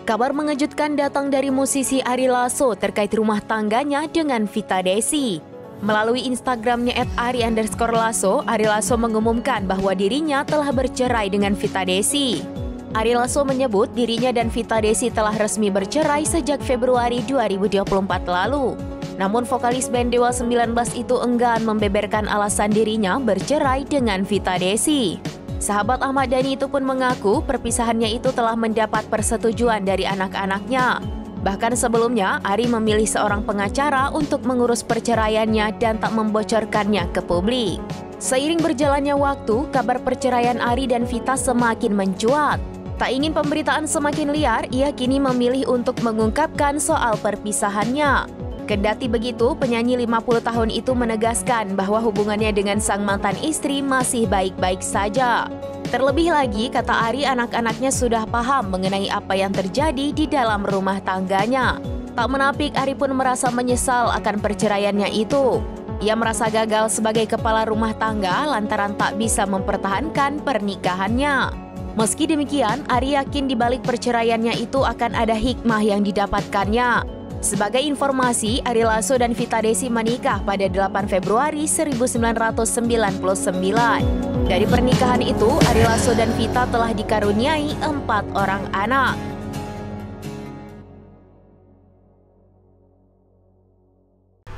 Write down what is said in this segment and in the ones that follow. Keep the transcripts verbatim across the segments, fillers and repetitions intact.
Kabar mengejutkan datang dari musisi Ari Lasso terkait rumah tangganya dengan Vita Desi. Melalui Instagramnya et ari underscore lasso, Ari Lasso mengumumkan bahwa dirinya telah bercerai dengan Vita Desi. Ari Lasso menyebut dirinya dan Vita Desi telah resmi bercerai sejak Februari dua ribu dua puluh empat lalu. Namun vokalis band Dewa sembilan belas itu enggan membeberkan alasan dirinya bercerai dengan Vita Desi. Sahabat Ahmad Dhani itu pun mengaku perpisahannya itu telah mendapat persetujuan dari anak-anaknya. Bahkan sebelumnya, Ari memilih seorang pengacara untuk mengurus perceraiannya dan tak membocorkannya ke publik. Seiring berjalannya waktu, kabar perceraian Ari dan Vita semakin mencuat. Tak ingin pemberitaan semakin liar, ia kini memilih untuk mengungkapkan soal perpisahannya. Kendati begitu, penyanyi lima puluh tahun itu menegaskan bahwa hubungannya dengan sang mantan istri masih baik-baik saja. Terlebih lagi, kata Ari, anak-anaknya sudah paham mengenai apa yang terjadi di dalam rumah tangganya. Tak menapik, Ari pun merasa menyesal akan perceraiannya itu. Ia merasa gagal sebagai kepala rumah tangga lantaran tak bisa mempertahankan pernikahannya. Meski demikian, Ari yakin di balik perceraiannya itu akan ada hikmah yang didapatkannya. Sebagai informasi, Ari Lasso dan Vita Desi menikah pada delapan Februari seribu sembilan ratus sembilan puluh sembilan. Dari pernikahan itu, Ari Lasso dan Vita telah dikaruniai empat orang anak.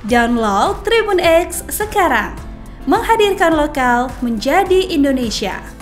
Download Tribun X sekarang, menghadirkan lokal menjadi Indonesia.